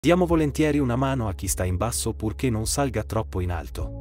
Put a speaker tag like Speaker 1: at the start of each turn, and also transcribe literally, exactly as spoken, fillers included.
Speaker 1: Diamo volentieri una mano a chi sta in basso purché non salga troppo in alto.